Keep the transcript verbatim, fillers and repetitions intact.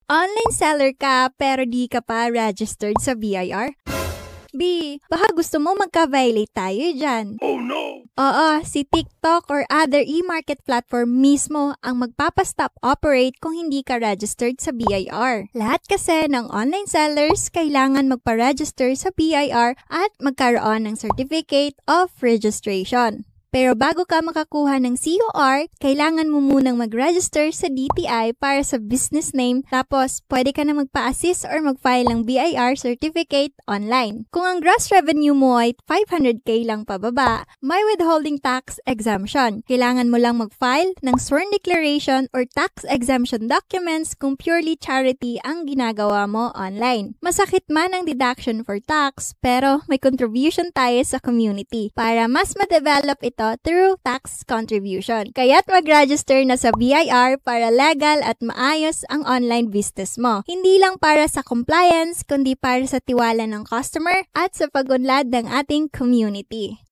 Online seller ka pero di ka pa registered sa B I R? B, baka gusto mo magka-violate tayo dyan. Oh no! Oo, si TikTok or other e-market platform mismo ang magpapastop operate kung hindi ka registered sa B I R. Lahat kasi ng online sellers kailangan magpa-register sa B I R at magkaroon ng Certificate of Registration. Pero bago ka makakuha ng C O R, kailangan mo munang mag-register sa D T I para sa business name, tapos pwede ka na magpa-assist or mag-file ng B I R certificate online. Kung ang gross revenue mo ay five hundred K lang pababa, may withholding tax exemption. Kailangan mo lang mag-file ng sworn declaration or tax exemption documents kung purely charity ang ginagawa mo online. Masakit man ang deduction for tax, pero may contribution tayo sa community para mas ma-develop ito through tax contribution. Kaya't mag-register na sa B I R para legal at maayos ang online business mo. Hindi lang para sa compliance, kundi para sa tiwala ng customer at sa pag-unlad ng ating community.